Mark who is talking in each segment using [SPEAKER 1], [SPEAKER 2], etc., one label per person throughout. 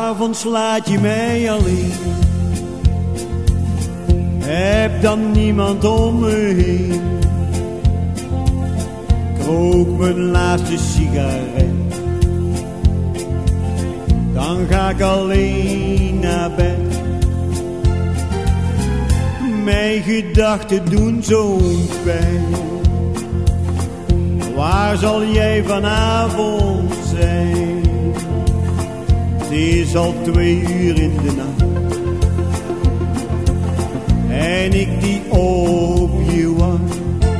[SPEAKER 1] 'Avonds laat je mij alleen, heb dan niemand om me heen. Ik rook mijn laatste sigaret, dan ga ik alleen naar bed. Mijn gedachten doen zo'n pijn. Waar zal jij vanavond zijn? Het is al 2 uur in de nacht en ik die op je wacht.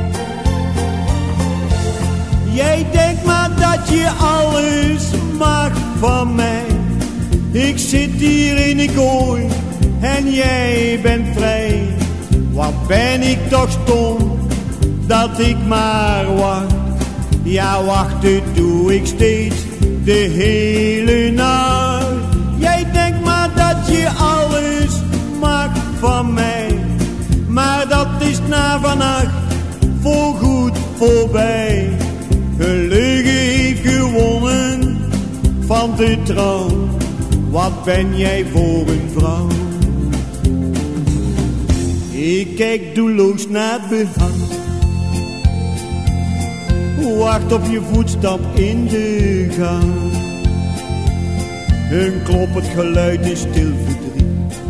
[SPEAKER 1] Jij denkt maar dat je alles mag van mij. Ik zit hier in een kooi en jij bent vrij. Wat ben ik toch stom dat ik maar wacht. Ja, wachten doe ik steeds de hele nacht. Jij denkt maar dat je alles mag van mij, maar dat is na vannacht voorgoed voorbij. Gelukkig heeft gewonnen van de trouw. Wat ben jij voor een vrouw? Ik kijk doelloos naar het behang, wacht op je voetstap in de gang. Een kloppend geluid is stil verdriet.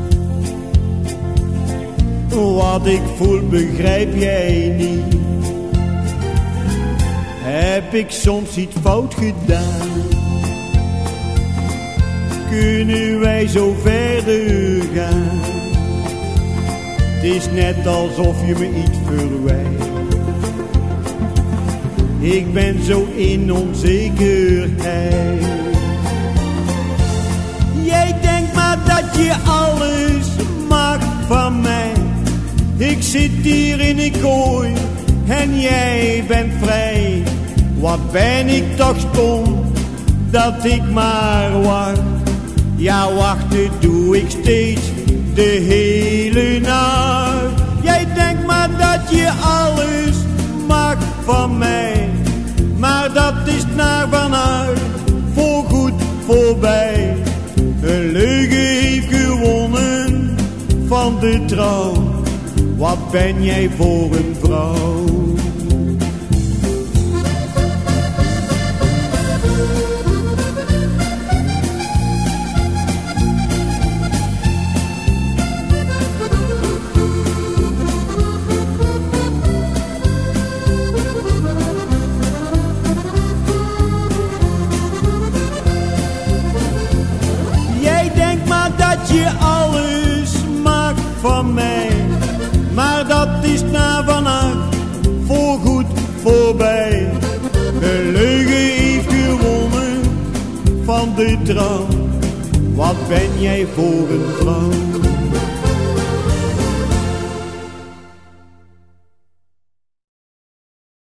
[SPEAKER 1] Wat ik voel begrijp jij niet. Heb ik soms iets fout gedaan? Kunnen wij zo verder gaan? Het is net alsof je me iets verwijt. Ik ben zo in onzekerheid. Jij denkt maar dat je alles mag van mij. Ik zit hier in een kooi en jij bent vrij. Wat ben ik toch stom dat ik maar wacht. Ja, wachten doe ik steeds de hele nacht. Jij denkt maar dat je alles mag van mij, maar dat is naar vannacht voorgoed voorbij. Gelukkig heeft gewonnen van de trouw. Wat ben jij voor een vrouw? Dat je alles mag van mij, maar dat is na vannacht voorgoed voorbij. Gelukkig heeft gewonnen van de trouw. Wat ben jij voor een vrouw?